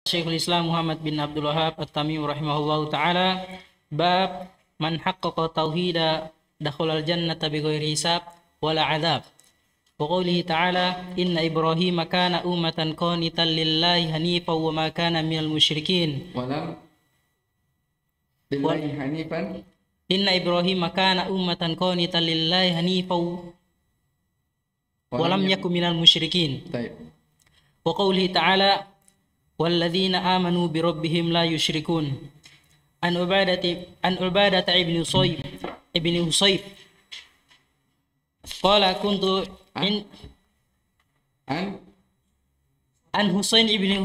Syekhul Islam Muhammad bin Abdul Wahhab At-Tamimi rahimahullahu taala, bab man haqqaqa tauhida dakhalal jannata bighairi hisab wala adzab. Wa qoulihi ta'ala inna Ibrahima kana ummatan qanitan lillahi hanifan wa ma kana minal musyrikin. Lillahi hanifan. Inna Ibrahima kana ummatan qanitan lillahi hanifan wa lam yakun minal musyrikin. Wa qoulihi ta'ala walladzina amanu bi rabbihim la yusyrikun. An Ubadata ibn Husayb qala kuntu an Husain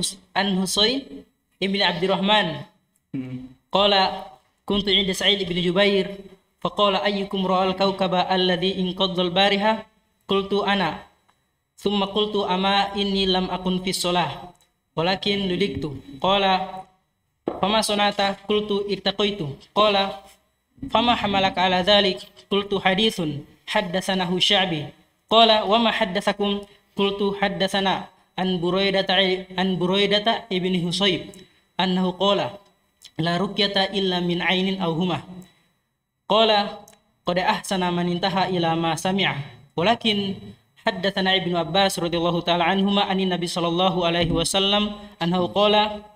ibn Abdurrahman qala kuntu inda Sa'id ibn Jubair faqala ayyukum ra'al kawkaba alladhi inqadha al-bariha qultu ana thumma qultu ama inni lam akun fi shalah walakin ludiktu qala fama sonata qultu irtaqaitu qala fama hamalaka ala dhalik qultu hadithun haddatsanahu Sya'bi qala wama haddatsakum qultu haddatsana an Buraidata ibni Husayb annahu qala la ruqyata illa min ainin aw huma qala qad ahsana man intaha ila ma sami'a walakin haddatsana Ibnu Abbas radhiyallahu taala anhuma anin Nabi sallallahu alaihi wasallam annahu qala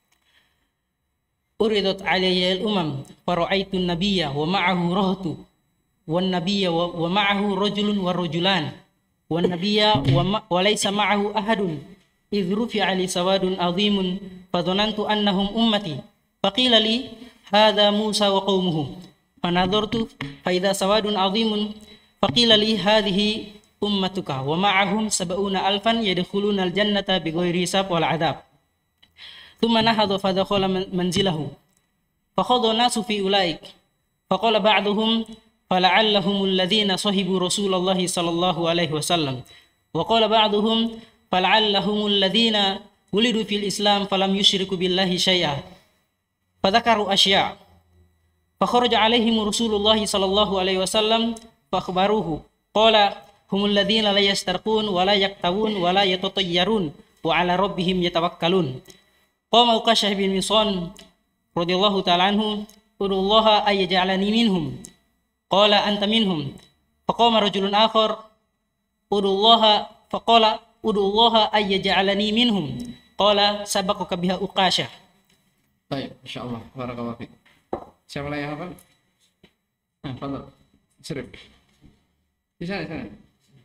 uridat alayya al-umam fara'aitu an-nabiyya wa ma'ahu rahtu wan nabiyya wa ma'ahu rajulun wa rajulan wan nabiyya wa laysa ma'ahu ahadun idh rufi'a li sawadun adhimun fadhanantu annahum ummati faqila li hadha Musa wa qaumuhu fanadhartu fa idha sawadun adhimun faqila li hadhihi ummatuka wa ma'ahum sab'una alfan yadkhuluna al-jannata bighairi hisab wal 'adzab. Thumma nahadha fa dakhala manzilahu. Fa khadha nasu fi ulaik. Fa qala ba'duhum fala'allahum alladhina sahibu Rasulullah sallallahu alaihi wasallam. Wa qala ba'duhum fala'allahum alladhina wulidu fil Islam falam yusyriku billahi syai'a. Fa dzakaru asya'. Fa kharaja alaihim Rasulullah sallallahu alaihi wasallam fa akhbaruhu. Qala humul ladzina la yastarqun wa la yaktawun wa la yatatayyarun wa ala rabbihim yatawakkalun. Qama Uqashah bin Misan radhiyallahu ta'ala anhu udullaha ay yaj'alani minhum qala anta minhum faqama rajulun akhar udullaha faqala udullaha ay yaj'alani minhum qala sabaqaka biha Uqashah. Baik, insyaallah barakallahu fiik. Siapa lagi yang hafal? Fadhal. Sirip. Di sana.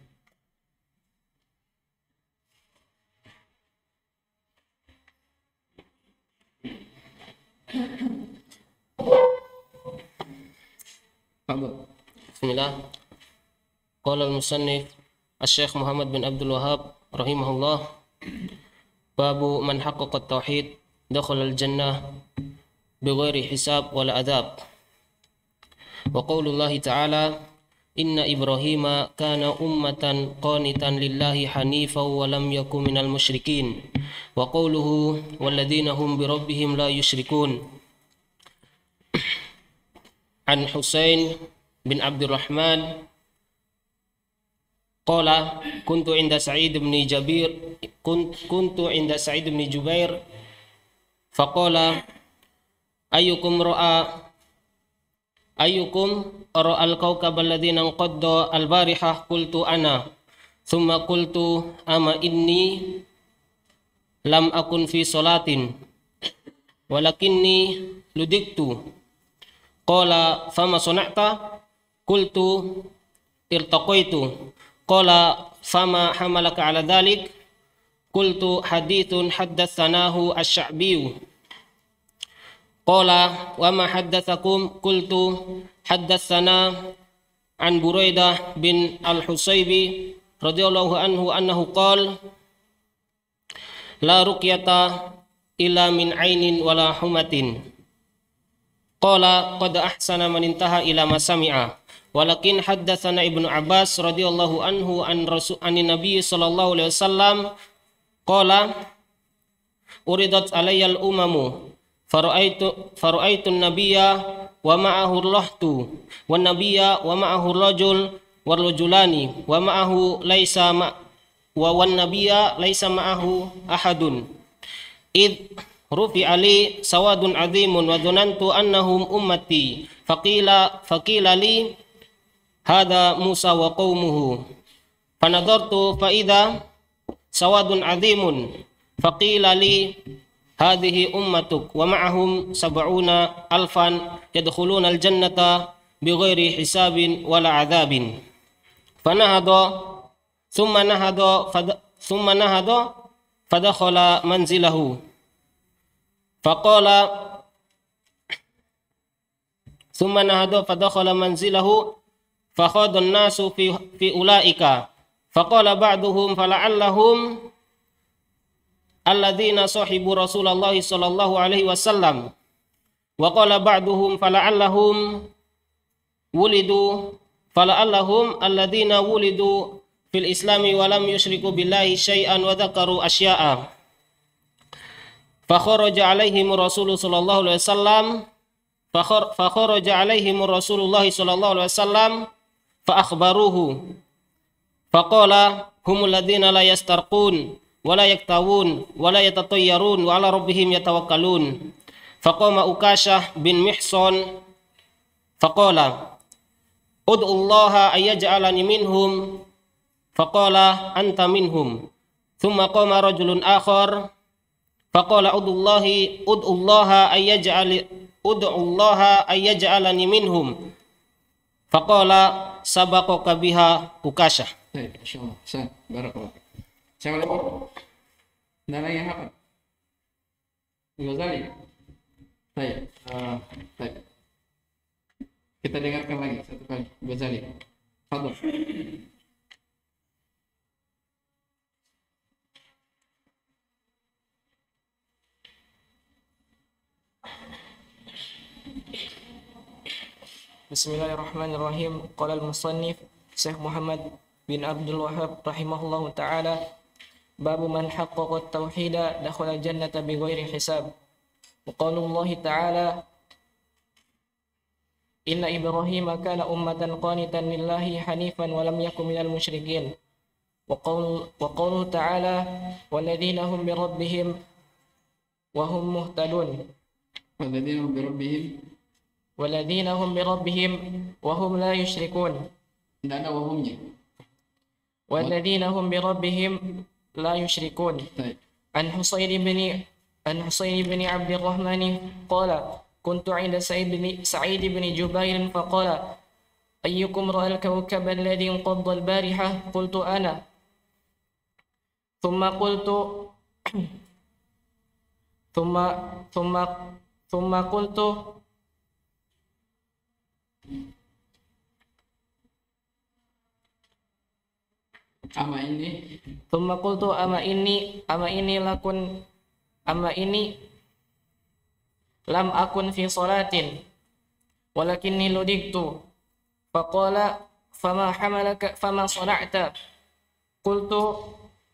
Bismillah. Qala al-musannif Asy-Syaikh Muhammad bin Abdul Wahhab rahimahullah, babu man haqqaqa at-tauhid dakhala al-jannah bighairi hisab wala adzab. Wa qaulullahi ta'ala inna Ibrahima kana ummatan qanitan lillahi hanifan wa lam yakun minal musyrikin. Wa qauluhu walladzina hum bi rabbihim la yusyrikun. An Husain bin Abdurrahman qala kuntu inda Sa'id bin Jubair faqala ayyukum ra'a al-kawkab alladhina inqadda al-barihah qultu ana thumma qultu ama inni lam akun fi salatin walakinni ludiktu qala fama sana'ta qultu irtaqaitu qala fama hamalaka ala dhalik qultu hadithun haddatsanahu asy-Sya'bi qala wa ma haddatsakum qultu haddatsana an Buraidah bin al-Husaybi radhiyallahu anhu annahu qala la ruqyata illa min ainin wala humatin qala qad ahsana man intaha ila ma sami'a walakin haddatsana Ibnu Abbas radhiyallahu anhu anin Nabi sallallahu alaihi wasallam qala uridat alayyal umamu fara'aitu an-nabiyya wa ma'ahu rahtu wan nabiyya wa ma'ahu rajul wal rajulani wa ma'ahu wan nabiyya laisa ma'ahu ahadun id rufi'a li sawadun azimun wa dhanantu annahum ummati faqila li hadha Musa wa qaumuhu fanadartu fa idza sawadun azimun faqila li hadhihi ummatuk wa ma'ahum sab'una alfan yadkhuluna al-jannata bighairi hisabin wala adzabin thumma nahada fadakhala manzilahu fakhadha an-nasu fi ulaika faqala ba'duhum fala'allahum alladzina sahibu Rasulullah sallallahu alaihi wasallam wa qala ba'duhum fala'allahum alladzina wulidu fil islami wa lam yusyriku billahi syai'an wa dzakaru asya'a fa kharaja alaihim Rasulullah sallallahu alaihi wasallam fa akhbaruhu faqala humul ladzina la yastarqun wala yaktawun wala yatatayyarun wa ala rabbihim yatawakkalun faqama Ukashah bin Mihsan faqala ud'u Allah ayyaj'alani minhum faqala anta minhum thumma qama rajulun akhar faqala ud'u Allah ayyaj'alani minhum faqala sabaqaka biha Ukashah. Baik, insyaallah. Barakallahu. Siapa lagi? Nana yang apa? Ghazali. Baik, baik. Kita dengarkan lagi satu kali Ghazali. Fadhil. Bismillahirrahmanirrahim. Qala al-musannif Syekh Muhammad bin Abdul Wahhab rahimahullahu ta'ala, babu man haqqaqa at-tauhida dakhala al-jannata bighairi hisab. Wa qaulullahi ta'ala inna Ibrahima kana ummatan qanitan lillahi hanifan wa lam yakun minal musyrikin. Wa qauluhu ta'ala walladzina hum bi rabbihim wa hum muhtadun. Walladzina hum bi rabbihim wa hum la yusyrikun. Tidak ada wahumnya. Walladzina hum bi rabbihim la yusyrikun. An Husayn bin Abdurrahman qala kuntu 'inda Sa'id bin Jubair faqala ayyukum ra'a al-kawkaba alladhi inqadda al-bariha qultu ana thumma qultu ama ini lam akun fi salatin walakinni ludiktu faqala fama sana'ta qultu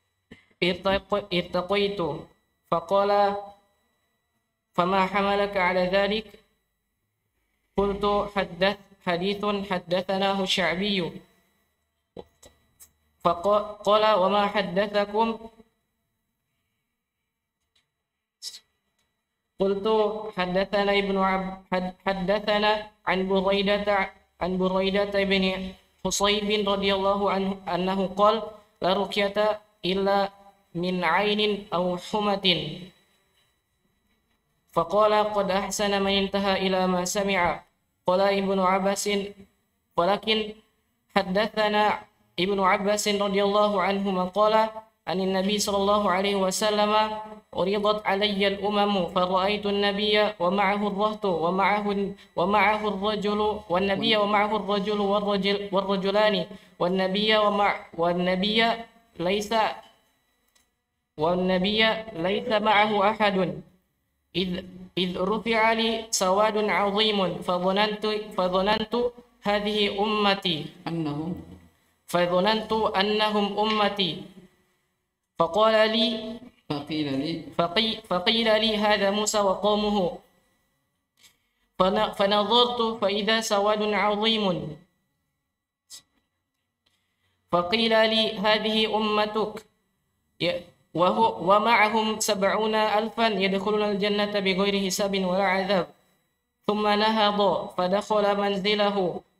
irtaqaitu faqala fama hamalaka ala dhalik qultu hadithun haddathanahu sya'biyyu faqala wa ma haddathakum qultu haddathana an Buraidah bin Husayb radhiyallahu anhu annahu qala la ruqyata illa min 'ainin aw humatin faqala qad ahsana man intaha ila ma sami'a qala Ibnu Abbas walakin haddathana Ibnu Abbas radhiyallahu anhuma qala anin Nabi sallallahu alaihi wasallam uridat alayya al-umamu fara'aitu an-nabiyya wa ma'ahu ar-rahtu wa ma'ahu ar-rajulu wan nabiyya wa ma'ahu ar-rajulu war-rajulani wan nabiyya laysa ma'ahu ahadun id rufi'a li sawadun 'azimun fadhanantu hadhihi ummati annahum ummati فقيل لي هذا موسى وقومه فنظرت فإذا سواد عظيم فقيل لي هذه أمتك ومعهم 70,000 يدخلون الجنة بغير حساب ولا عذاب. ثم نهض فدخل منزله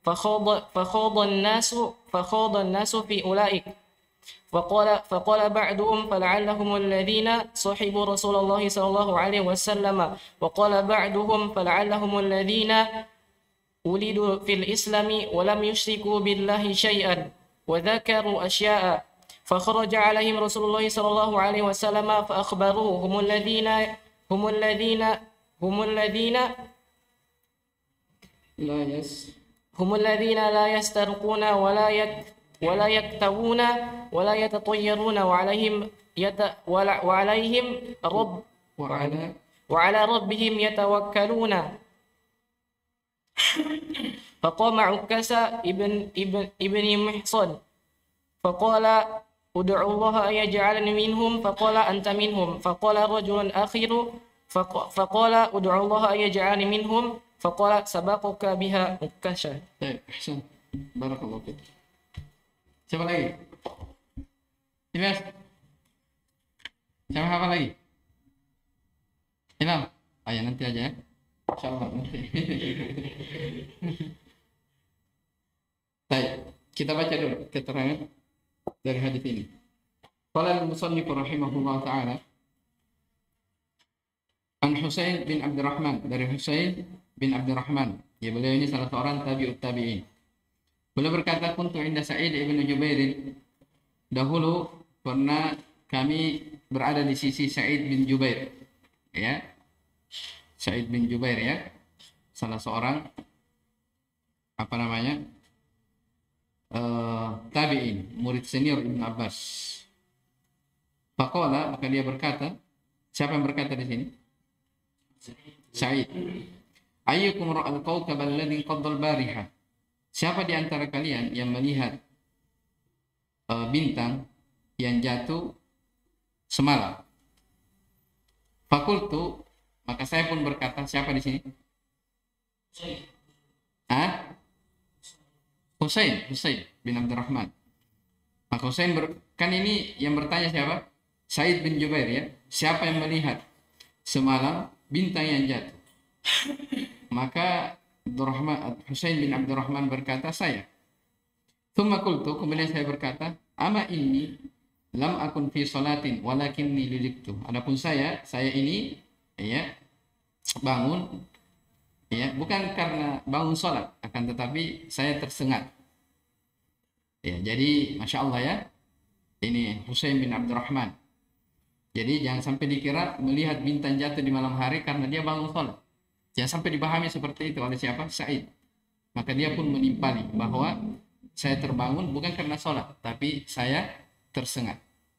فخاض الناس في أولئك. فقال بعضهم فلعلهم الذين صحبوا رسول الله صلى الله عليه وسلم، وقال بعضهم فلعلهم الذين ولدوا في الإسلام ولم يشركوا بالله شيئا، وذكروا أشياء. فخرج عليهم رسول الله صلى الله عليه وسلم فأخبروه هم الذين لا يسترقون ولا يكتوون ولا يتطيرون وعلى ربهم يتوكلون. فقام عكاشة ابن محصن فقال ادعوا الله أن يجعلني منهم، فقال أنت منهم. فقال رجل آخر فقال ادعوا الله أن يجعلني منهم، فقال سبقك بها عكاشة. Baik, ahsan. Barakallahu fiik. Siapa lagi? Ilyas. Siapa apa lagi? Imam. Ya nanti aja ya. Insyaallah nanti. Baik, kita baca dulu keterangan dari hadis ini. Qala al-musannif rahimahullah taala an Husain bin Abdurrahman, dari Husain bin Abdurrahman. Ya, beliau ini salah seorang tabi'ut tabi'in. Beliau berkata, kuntu inda Sa'id ibn Jubair. Dahulu pernah kami berada di sisi Sa'id bin Jubair. Ya. Sa'id bin Jubair ya. Salah seorang tabi'in, murid senior Ibn Abbas. Faqala, maka dia berkata, siapa yang berkata di sini? Sa'id. Ayyukum ra'al kawkab alladhi qaddal bariha. Siapa di antara kalian yang melihat bintang yang jatuh semalam? Fakultu, maka saya pun berkata, siapa di sini? Husain bin Abdurrahman. Maka Husain kan ini yang bertanya siapa? Sa'id bin Jubair ya. Siapa yang melihat semalam bintang yang jatuh? Maka Husain bin Abdurrahman berkata, saya. Tsumma qultu, kemudian saya berkata, ama inni lam akun fi salatin walakinni lidiktu. Adapun saya ini ya bangun ya bukan karena bangun salat, akan tetapi saya tersengat. Ya, jadi Masya Allah ya, ini Husain bin Abdurrahman. Jadi jangan sampai dikira melihat bintang jatuh di malam hari karena dia bangun salat. Jangan sampai dipahami seperti itu oleh siapa? Sa'id. Maka dia pun menimpali bahwa saya terbangun bukan karena sholat, tapi saya tersengat.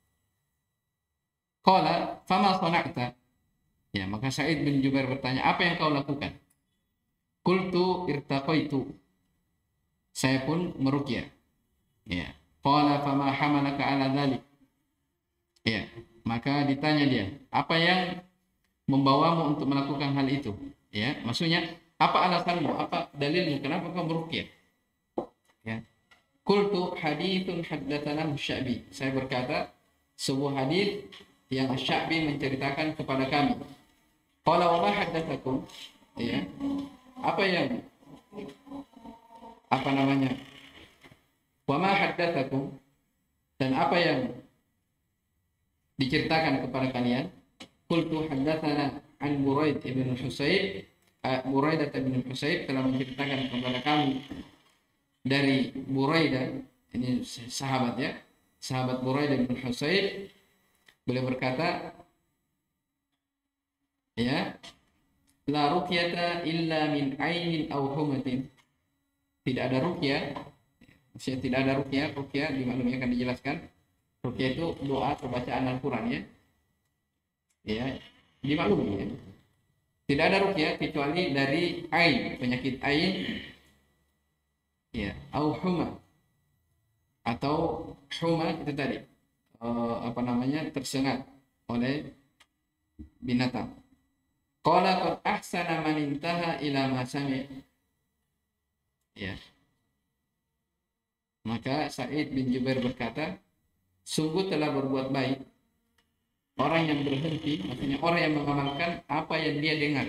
Qala fama sana'ta. Ya, maka Sa'id bin Jubair bertanya, apa yang kau lakukan? Qultu irtaqaitu. Saya pun meruqyah. Ya. Qala fama hamalaka ala dzalik. Ya, maka ditanya dia, apa yang membawamu untuk melakukan hal itu? Ya, maksudnya apa alasanmu, apa dalilmu, kenapa kau meruqyah? Ya. Qultu haditsun haddatsana Sya'bi. Saya berkata sebuah hadis yang Sya'bi menceritakan kepada kami. Qala wa ma haddatsakum? Ya. Wa ma haddatsakum? Dan apa yang diceritakan kepada kalian? Qultu haddatsana an Buraidah bin Husayb. Buraidah bin Husayb telah menceritakan kepada kami dari Buraidah, ini sahabat ya, sahabat Buraidah bin Husayb. Beliau berkata, ya, la ruqyata illa min ainin aw humatin. Tidak ada ruqyah, maksudnya tidak ada ruqyah. Ruqyah dimaklumi akan dijelaskan. Ruqyah itu doa atau bacaan Al-Qur'an ya. Ya, dimaklumi ya. Tidak ada ruqyah kecuali dari ain, penyakit ain, ya, au huma, atau huma itu tadi, tersengat oleh binatang. Qala qad ahsana man intaha ila ma sami'. Ya. Maka Sa'id bin Jubair berkata, sungguh telah berbuat baik orang yang berhenti, maksudnya orang yang mengamalkan apa yang dia dengar.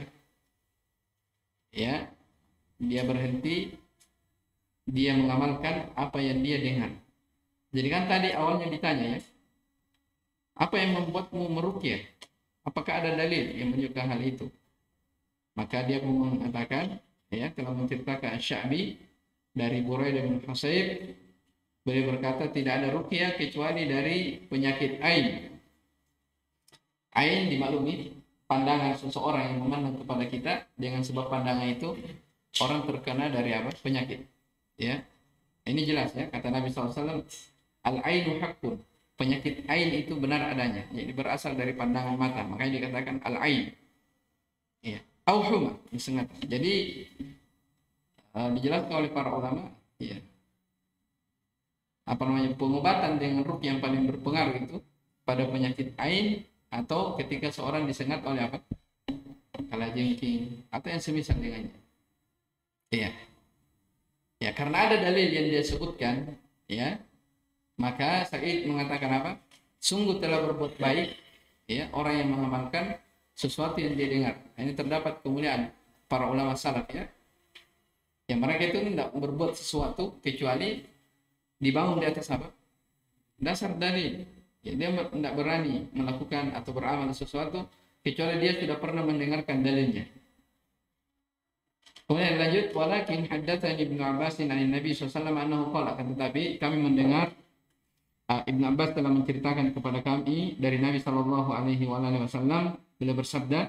Ya, dia berhenti, dia mengamalkan apa yang dia dengar. Jadi kan tadi awalnya ditanya ya, apa yang membuatmu meruqyah? Apakah ada dalil yang menunjukkan hal itu? Maka dia mengatakan, ya, telah menceritakan Sya'bi dari Buraidah bin Husayb, beliau berkata tidak ada ruqyah kecuali dari penyakit ain. Ain dimaklumi pandangan seseorang yang memandang kepada kita, dengan sebab pandangan itu orang terkena dari apa? Penyakit. Ya, ini jelas ya, kata Nabi SAW, al-ainu haqqun, penyakit ain itu benar adanya, jadi berasal dari pandangan mata, makanya dikatakan al-ain. Ya, au huma, disengat. Jadi dijelaskan oleh para ulama, ya, apa namanya, pengobatan dengan ruqyah yang paling berpengaruh itu pada penyakit ain atau ketika seorang disengat oleh apa? Kalajengking atau yang semisal dengannya. Iya. Ya, karena ada dalil yang dia sebutkan, ya, maka Sa'id mengatakan apa? Sungguh telah berbuat baik, ya, orang yang mengamalkan sesuatu yang dia dengar. Ini terdapat kemuliaan para ulama salaf, ya. Yang mereka itu tidak berbuat sesuatu kecuali dibangun di atas apa? Dasar dalil. Ya, dia tidak berani melakukan atau beramal sesuatu kecuali dia sudah pernah mendengarkan dalilnya. Kemudian lanjut, walakin haddatsani Ibnu Abbas an Nabi sallallahu alaihi wasallam annahu qala, tetapi kami mendengar Ibnu Abbas telah menceritakan kepada kami dari Nabi sallallahu alaihi wasallam, beliau bersabda,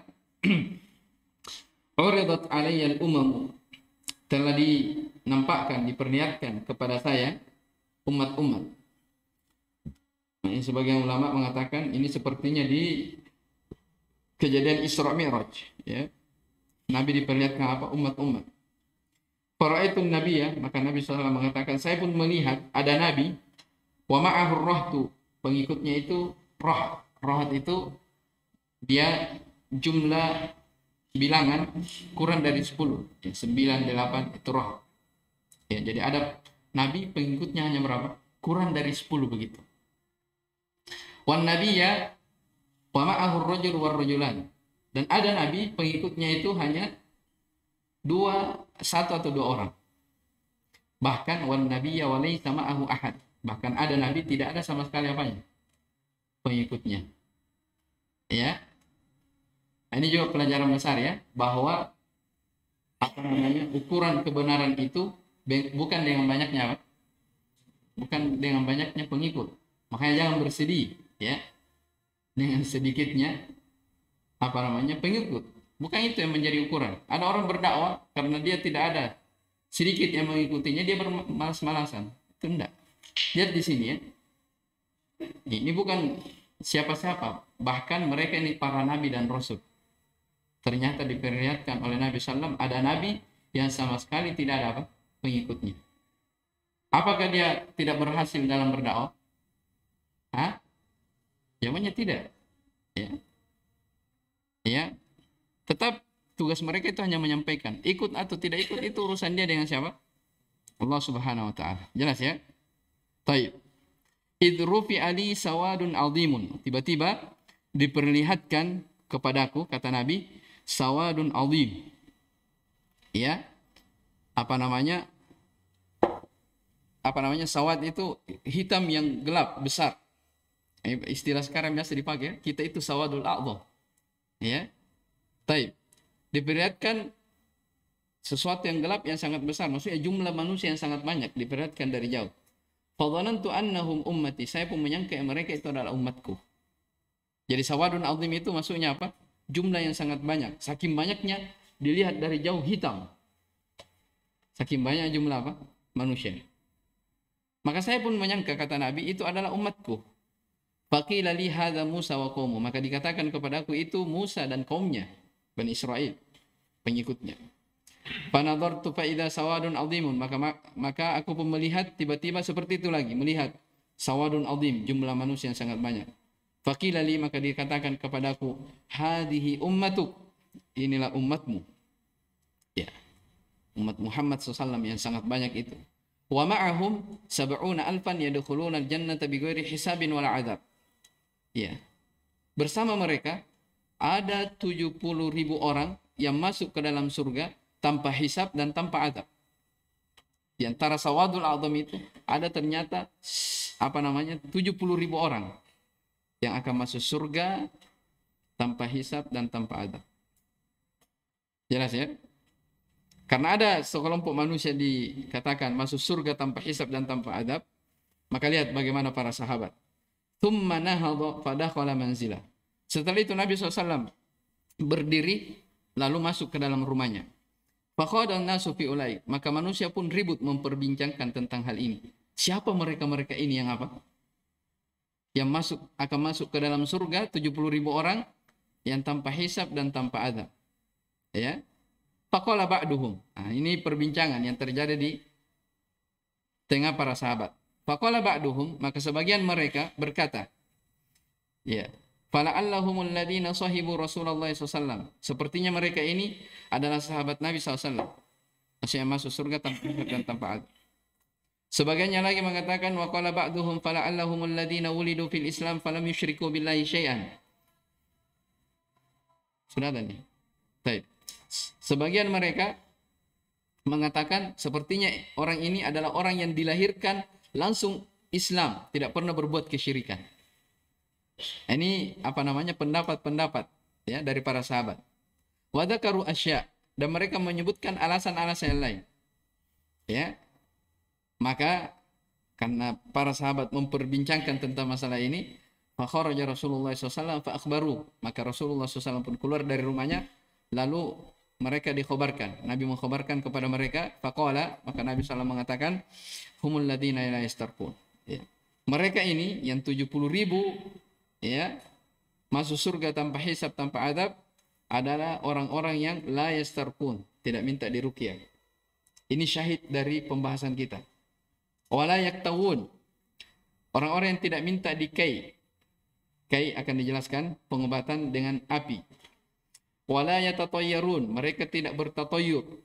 uridat alayya al-umam, telah dinampakkan, diperlihatkan kepada saya umat-umat. Ini sebagian ulama mengatakan ini sepertinya di kejadian Isra Mi'raj, ya. Nabi diperlihatkan apa? Umat-umat. Fara'aitun nabiyya, maka Nabi SAW mengatakan, saya pun melihat ada nabi, wa ma'ahu rahtu, pengikutnya itu rah. Rahat itu dia jumlah bilangan kurang dari 10, ya, 9, 8 itu rah. Ya, jadi ada nabi pengikutnya hanya berapa? Kurang dari 10 begitu. Wan nabiyya wa ma'ahu ar-rajul war rajulan. Dan ada nabi pengikutnya itu hanya satu atau dua orang. Bahkan wan nabiyya wa laysa ma'ahu ahad. Bahkan ada nabi tidak ada sama sekali apanya? Pengikutnya. Ya. Ini juga pelajaran besar ya, bahwa apa namanya, ukuran kebenaran itu bukan dengan banyaknya apa? Bukan dengan banyaknya pengikut. Makanya jangan bersedih ya dengan sedikitnya apa namanya pengikut. Bukan itu yang menjadi ukuran. Ada orang berdakwah karena dia tidak ada sedikit yang mengikutinya, dia bermalas-malasan. Itu enggak. Lihat di sini ya. Ini bukan siapa-siapa. Bahkan mereka ini para nabi dan rasul. Ternyata diperlihatkan oleh Nabi SAW, ada nabi yang sama sekali tidak ada apa? Pengikutnya. Apakah dia tidak berhasil dalam berdakwah? Hah? Jawabannya tidak. Ya. Ya. Tetap tugas mereka itu hanya menyampaikan. Ikut atau tidak ikut itu urusan dia dengan siapa? Allah Subhanahu wa taala. Jelas ya? Baik. Idrufi ali sawadun azimun. Tiba-tiba diperlihatkan kepadaku, kata Nabi, sawadun azim. Ya. Apa namanya? Sawad itu hitam yang gelap, besar. Istilah sekarang biasa dipakai, kita itu sawadul a'dha. Ya. Baik. Diperlihatkan sesuatu yang gelap yang sangat besar, maksudnya jumlah manusia yang sangat banyak, diperlihatkan dari jauh. Fadhanantu annahum ummati, saya pun menyangka mereka itu adalah umatku. Jadi sawadun azim itu maksudnya apa? Jumlah yang sangat banyak. Saking banyaknya dilihat dari jauh hitam. Saking banyak jumlah apa? Manusia. Maka saya pun menyangka, kata Nabi, itu adalah umatku. Faqila li hadza Musa wa qaumu, maka dikatakan kepadaku itu Musa dan kaumnya, Bani Israel, pengikutnya. Fanadhartu fa idza sawadun azimun, maka aku pun melihat tiba-tiba seperti itu lagi, melihat sawadun azim, jumlah manusia yang sangat banyak. Faqila li, maka dikatakan kepadaku, hadhihi ummatuk, inilah umatmu. Ya. Umat Muhammad SAW yang sangat banyak itu. Wa ma'ahum 70,000 yadkhuluna al-jannata bighairi hisabin wala 'adzab. Ya. bersama mereka ada 70.000 orang yang masuk ke dalam surga tanpa hisab dan tanpa adab. Di antara Sawadul A'zam itu ada ternyata 70.000 orang yang akan masuk surga tanpa hisab dan tanpa adab. Jelas ya? Karena ada sekelompok manusia dikatakan masuk surga tanpa hisab dan tanpa adab, maka lihat bagaimana para sahabat. Thumma nahadha fadakhala manzilah. Setelah itu Nabi SAW berdiri lalu masuk ke dalam rumahnya. Faqadan nasu fi ulai, maka manusia pun ribut memperbincangkan tentang hal ini. Siapa mereka-mereka ini yang apa? Yang akan masuk ke dalam surga 70.000 orang yang tanpa hisab dan tanpa adab. Ya. Faqala ba'duhum. Nah, ini perbincangan yang terjadi di tengah para sahabat. Faqala ba'duhum, maka sebagian mereka berkata, ya, fala'allahumul ladina sahibu Rasulullah SAW. Sepertinya mereka ini adalah sahabat Nabi SAW. Maksudnya masuk surga tanpa hisab dan tanpa adab. Sebagiannya lagi mengatakan wa qala ba'duhum fala'allahumul ladina wulidu fil Islam falam yusyriku billahi syai'an. Sudah ada nih. Baik. Sebagian mereka mengatakan sepertinya orang ini adalah orang yang dilahirkan langsung Islam, tidak pernah berbuat kesyirikan. Ini pendapat-pendapat ya dari para sahabat. Wa dzakaru asya, dan mereka menyebutkan alasan-alasan yang lain. Ya. Maka karena para sahabat memperbincangkan tentang masalah ini, fa kharaja Rasulullah SAW fa akhbaru, maka Rasulullah SAW pun keluar dari rumahnya, lalu mereka dikhabarkan. Nabi mengkhabarkan kepada mereka, faqala, maka Nabi SAW mengatakan, humul ladina la yastarqun. Ya. Mereka ini yang 70.000 ya masuk surga tanpa hisab tanpa adab adalah orang-orang yang la yastarqun, tidak minta diruqyah. Ini syahid dari pembahasan kita. Wala yaktawun, orang-orang yang tidak minta dikai. Kai akan dijelaskan pengobatan dengan api. Wala yatatayyarun, mereka tidak bertatayur.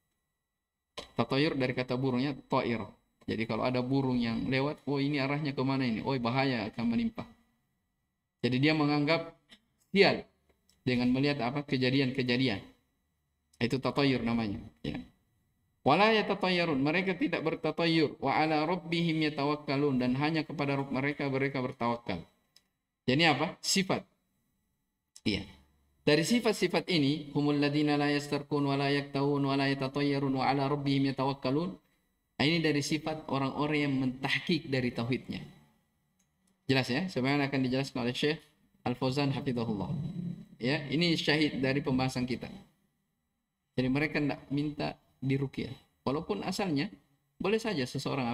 Tatayur dari kata burungnya ta'ir. Jadi kalau ada burung yang lewat, oh ini arahnya kemana ini? Oh bahaya akan menimpa. Jadi dia menganggap sial dengan melihat kejadian-kejadian. Itu tatayur namanya. Ya. Wala yatatayyarun, mereka tidak bertatayur. Wa ala rabbihim yatawakkalun, dan hanya kepada Rabb mereka bertawakal. Jadi apa? Sifat. Iya. Dari sifat-sifat ini, humul ladina la yastarqun wa la yaktawun wa la yatatayyarun wa ala rabbihim yatawakkalun. Ini dari sifat orang-orang yang mentahqiq dari tauhidnya. Jelas ya? Sebagaimana akan dijelaskan oleh Syekh Al-Fauzan hafizahullah. Ya, ini syahid dari pembahasan kita. Jadi mereka tidak minta diruqyah. Walaupun asalnya boleh saja seseorang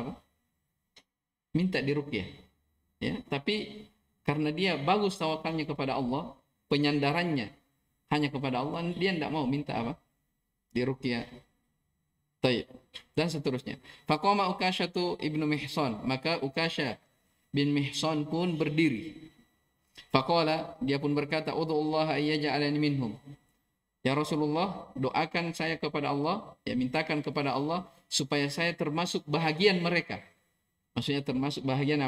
minta diruqyah. Ya, tapi karena dia bagus tawakalnya kepada Allah, penyandarannya hanya kepada Allah, dia tidak mau minta diruqyah. Baik. Dan seterusnya. Faqama Ukasyatu ibnu Mihsan, maka Ukasya bin Mihsan pun berdiri. Faqala, dia pun berkata, ud'ullaha ayyaj'alani minhum. Ya Rasulullah, doakan saya kepada Allah, ya mintakan kepada Allah supaya saya termasuk bahagian mereka. Maksudnya termasuk bahagian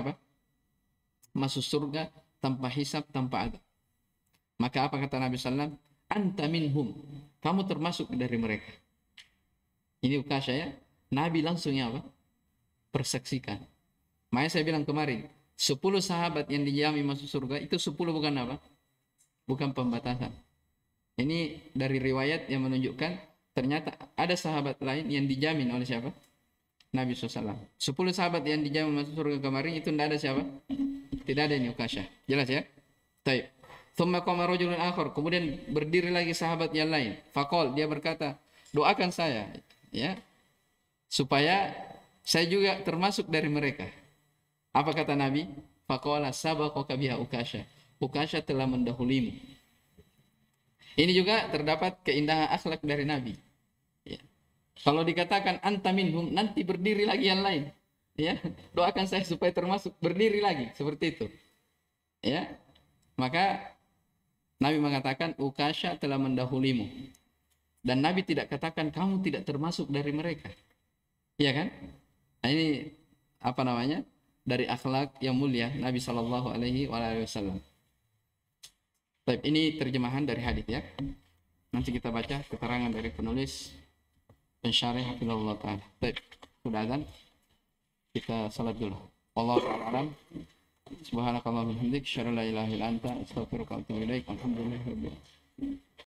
masuk surga tanpa hisab, tanpa adab. Maka apa kata Nabi SAW? Anta minhum, kamu termasuk dari mereka. Ini Ukasya ya. Nabi langsung persaksikan. Makanya saya bilang kemarin, 10 sahabat yang dijamin masuk surga, itu 10 bukan bukan pembatasan. Ini dari riwayat yang menunjukkan ternyata ada sahabat lain yang dijamin oleh siapa? Nabi SAW. 10 sahabat yang dijamin masuk surga kemarin, itu tidak ada siapa? Tidak ada ini Ukasya. Jelas ya? Baik. Thumma qama rajulun akhar, kemudian berdiri lagi sahabat yang lain. Faqal, dia berkata, doakan saya ya supaya saya juga termasuk dari mereka. Apa kata Nabi? Faqala sabaqaka biha Ukasya. Ukasya telah mendahulimu. Ini juga terdapat keindahan akhlak dari Nabi. Ya. Kalau dikatakan anta minhum, nanti berdiri lagi yang lain. Ya, doakan saya supaya termasuk, berdiri lagi seperti itu. Ya, maka Nabi mengatakan Ukasya telah mendahulimu. Dan Nabi tidak katakan kamu tidak termasuk dari mereka. Iya kan? Nah, ini dari akhlak yang mulia Nabi SAW. Baik, ini terjemahan dari hadis ya. Nanti kita baca keterangan dari penulis pensyarih hafizahullah taala. Baik, sudah azan. Kita salat dulu. Wallahu a'lam. Subhanakallahumma wa bihamdika asyhadu an la ilaha illa anta astaghfiruka wa atubu ilaik. Alhamdulillah.